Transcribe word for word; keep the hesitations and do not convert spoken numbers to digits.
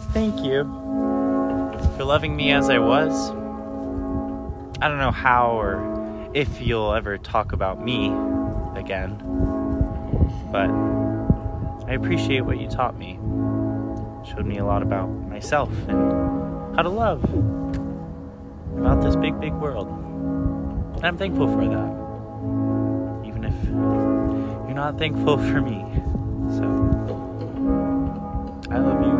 Thank you for loving me as I was. I don't know how or if you'll ever talk about me again, but I appreciate what you taught me. Showed me a lot about myself and how to love, about this big, big world. And I'm thankful for that, even if you're not thankful for me. So, I love you.